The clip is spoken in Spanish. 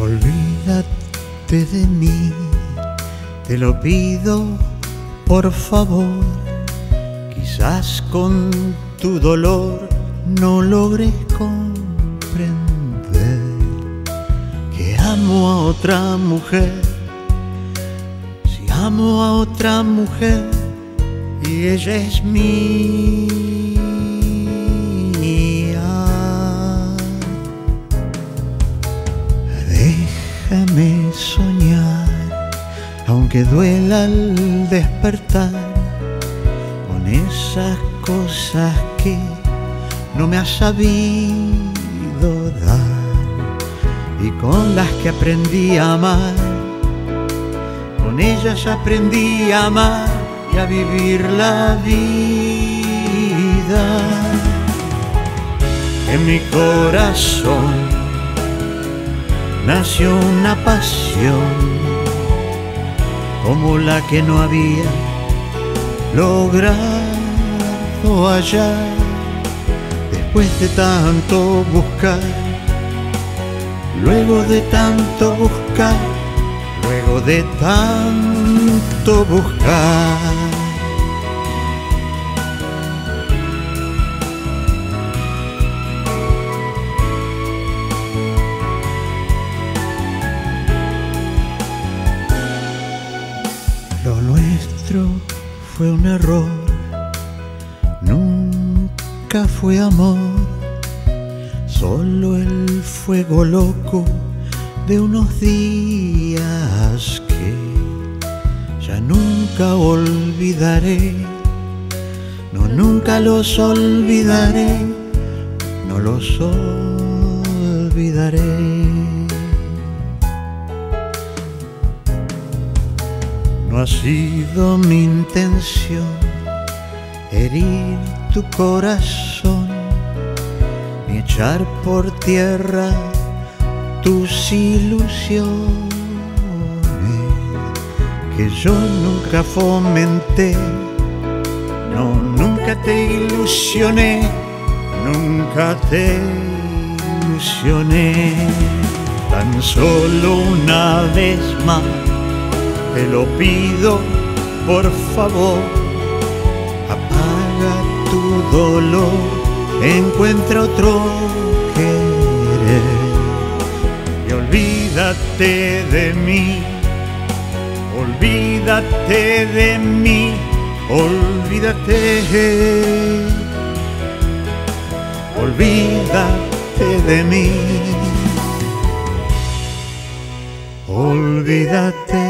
Olvídate de mí, te lo pido por favor. Quizás con tu dolor no logres comprender que amo a otra mujer. Si amo a otra mujer y ella es mía, déjame soñar, aunque duela al despertar, con esas cosas que no me has sabido dar y con las que aprendí a amar. Con ellas aprendí a amar y a vivir la vida. En mi corazón nació una pasión como la que no había logrado hallar. Después de tanto buscar, luego de tanto buscar, luego de tanto buscar. Lo nuestro fue un error, nunca fue amor, solo el fuego loco de unos días que ya nunca olvidaré. No, nunca los olvidaré, no los olvidaré. No ha sido mi intención herir tu corazón, ni echar por tierra tus ilusiones, que yo nunca fomenté. No, nunca te ilusioné, nunca te ilusioné. Tan solo una vez más te lo pido por favor, apaga tu dolor, encuentra otro querer y olvídate de mí, olvídate de mí, olvídate, olvídate de mí, olvídate.